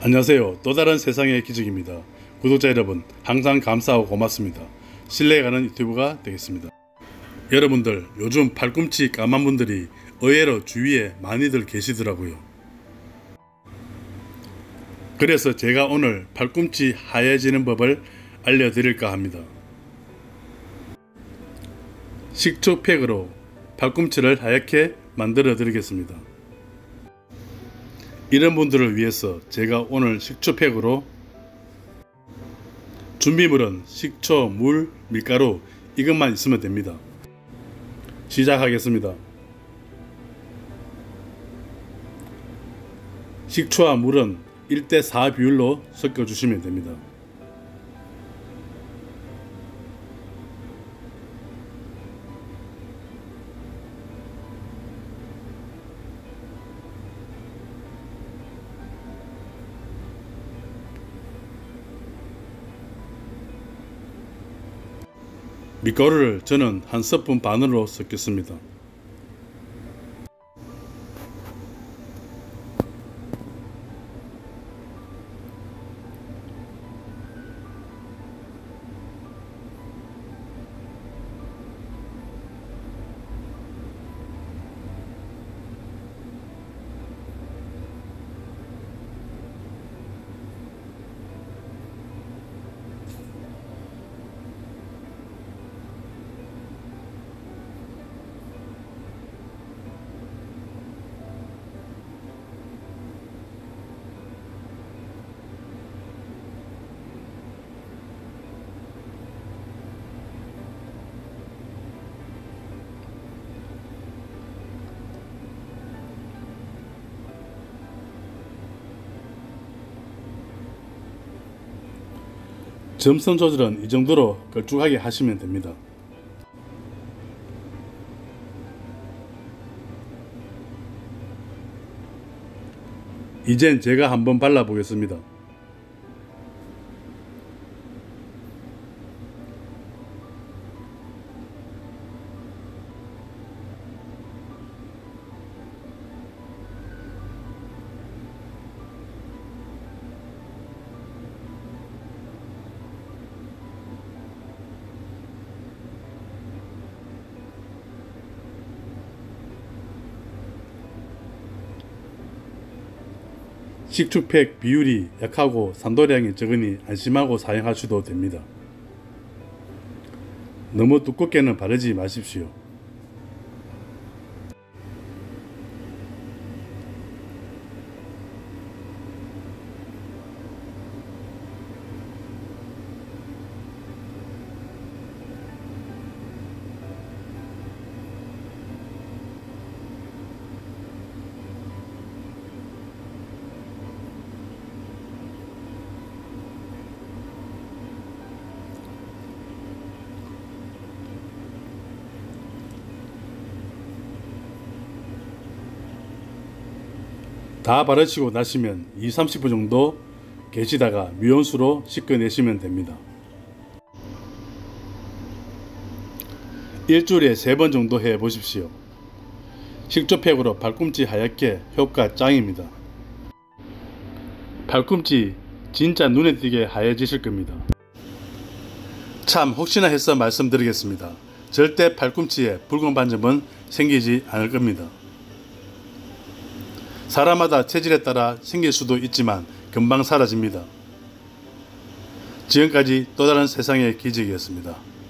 안녕하세요. 또 다른 세상의 기적입니다. 구독자 여러분, 항상 감사하고 고맙습니다. 신뢰가는 유튜브가 되겠습니다. 여러분들, 요즘 팔꿈치 까만 분들이 의외로 주위에 많이들 계시더라고요. 그래서 제가 오늘 팔꿈치 하얘지는 법을 알려드릴까 합니다. 식초팩으로 팔꿈치를 하얗게 만들어 드리겠습니다. 이런 분들을 위해서 제가 오늘 식초팩으로 준비물은 식초, 물, 밀가루 이것만 있으면 됩니다. 시작하겠습니다. 식초와 물은 1:4 비율로 섞어 주시면 됩니다. 밀가루를 저는 한 스푼 반으로 섞겠습니다. 점선 조절은 이 정도로 걸쭉하게 하시면 됩니다. 이젠 제가 한번 발라 보겠습니다. 식초팩 비율이 약하고 산도량이 적으니 안심하고 사용하셔도 됩니다. 너무 두껍게는 바르지 마십시오. 다 바르시고 나시면 20-30분 정도 계시다가 미온수로 씻어내시면 됩니다. 일주일에 3번 정도 해 보십시오. 식초팩으로 팔꿈치 하얗게 효과 짱입니다. 팔꿈치 진짜 눈에 띄게 하얘지실 겁니다. 참 혹시나 해서 말씀드리겠습니다. 절대 팔꿈치에 붉은 반점은 생기지 않을 겁니다. 사람마다 체질에 따라 생길 수도 있지만 금방 사라집니다. 지금까지 또 다른 세상의 기적이었습니다.